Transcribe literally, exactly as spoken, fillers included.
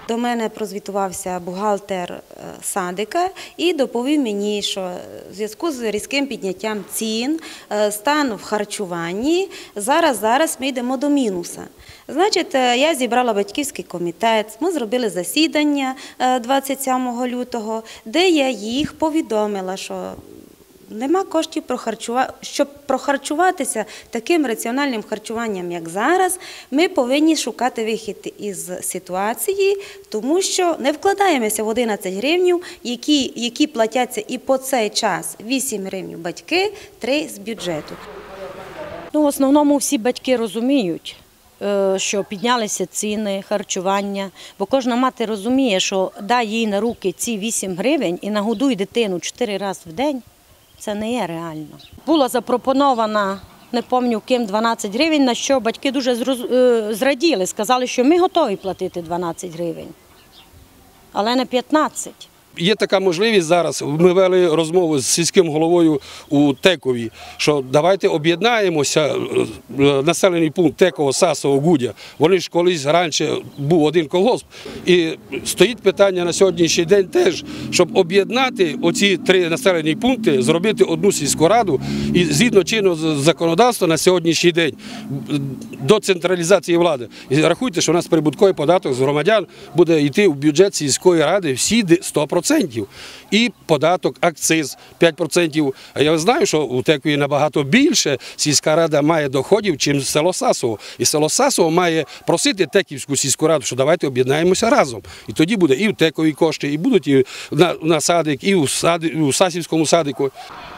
До мене прозвітувався бухгалтер садика і доповів мені, що в зв'язку з різким підняттям цін, стан в харчуванні, зараз, зараз ми йдемо до мінуса. Значить, я зібрала батьківський комітет, ми зробили засідання двадцять сьомого лютого, де я їх повідомила, що нема коштів, щоб прохарчуватися таким раціональним харчуванням, як зараз, ми повинні шукати вихід із ситуації, тому що не вкладаємося в одинадцять гривень, які, які платяться і по цей час вісім гривень батьки, три з бюджету. Ну, в основному всі батьки розуміють, що піднялися ціни, харчування, бо кожна мати розуміє, що дай їй на руки ці вісім гривень і нагодуй дитину чотири рази в день. Це не є реально. Була запропонована, не пам'ятаю ким, дванадцять гривень, на що батьки дуже зраділи, сказали, що ми готові платити дванадцять гривень, але не п'ятнадцять. Є така можливість зараз, ми вели розмову з сільським головою у Текові, що давайте об'єднаємося, населений пункт Теково, Сасово, Гудя, вони ж колись раніше був один колгосп, і стоїть питання на сьогоднішній день теж, щоб об'єднати оці три населені пункти, зробити одну сільську раду і згідно чинного законодавства на сьогоднішній день до централізації влади. І рахуйте, що у нас прибутковий податок з громадян буде йти в бюджет сільської ради всі сто відсотків. І податок, акциз п'ять відсотків. А я знаю, що у Текові набагато більше сільська рада має доходів, ніж село Сасово. І село Сасово має просити Теківську сільську раду, що давайте об'єднаємося разом. І тоді буде і в Текові кошти, і будуть і на, на садик, і у, сади, і у Сасівському садику.